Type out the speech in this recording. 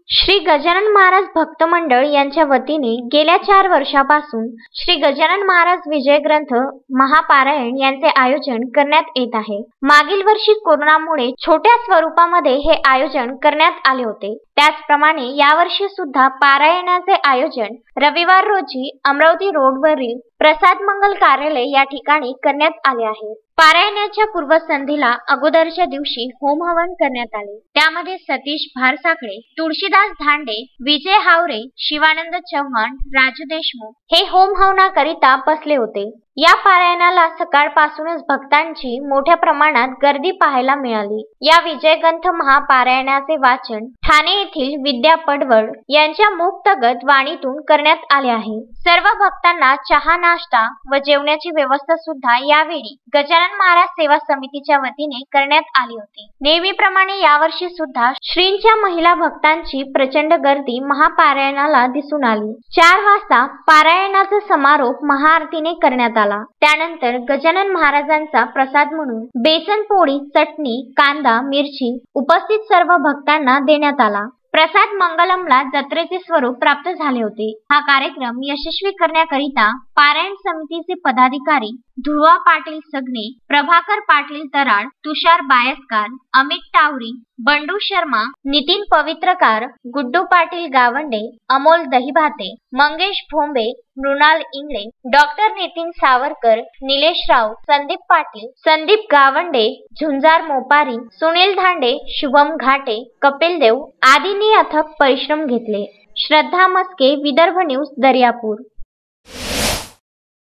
श्री गजानन महाराज भक्त मंडळ यांच्या वतीने गेल्या 4 वर्षापासून श्री गजानन महाराज विजय ग्रंथ महापारायण यांचे आयोजन करण्यात येत आहे। मागील वर्षी कोरोनामुळे छोट्या स्वरूपामध्ये हे आयोजन करण्यात आले होते। त्याचप्रमाणे यावर्षी सुद्धा पारायणाचे आयोजन रविवार रोजी अमरावती रोडवरील प्रसाद मंगल कार्यालय या ठिकाणी करण्यात आले आहे। पारायणाच्या पूर्वसंध्येला अगोदरच्या दिवशी होम हवन करण्यात आले। त्यामध्ये सतीश भारसाकडे, तुळशीदास धांडे, विजय हावरे, शिवानंद चव्हाण, राजू देशमुख हे होम हवनाकरिता बसले होते। या पारायणाला सकाळपासूनच भक्तांची मोठ्या प्रमाणात गर्दी पाहायला मिळाली। या विजयग्रंथ महापारायणाचे वाचन ठाणे येथील विद्या पडवळ यांच्या मुक्तगत वाणीतून करण्यात आले आहे। सर्व भक्तांना चहा नाश्ता व जेवणाची व्यवस्था सुद्धा यावेळी गजानन महाराज सेवा समितीच्या वतीने करण्यात आली होती। नेहमीप्रमाणे यावर्षी सुद्धा श्रींच्या महिला भक्तांची प्रचंड गर्दी महापारायणाला दिसून आली। 4 वाजता पारायणाचा समारोप महाआरतीने करण्यात आला। त्यानंतर गजानन महाराजांचा प्रसाद म्हणून बेसन पोळी, चटणी, कांदा, मिरची उपस्थित सर्व भक्तांना देण्यात आला। प्रसाद मंगलमला जत्रेचे स्वरूप प्राप्त झाले होते। हा कार्यक्रम यशस्वी करण्याकरिता पारायण समितीचे पदाधिकारी ध्रुवा पाटील सगणे, प्रभाकर पाटील तराड, तुषार बायस्कार, अमित टावरी, बंडू शर्मा, नितीन पवित्रकार, गुड्डू पाटील गावंडे, अमोल दहीभाते, मंगेश भोंबे, मृणाल इंगळे, डॉक्टर नितीन सावरकर, निलेश राव, संदीप पाटील, संदीप गावंडे, झुंजार मोपारी, सुनील धांडे, शुभम घाटे, कपिल देव आदींनी अथक परिश्रम घेतले। श्रद्धा मस्के, विदर्भ न्यूज, दर्यापूर।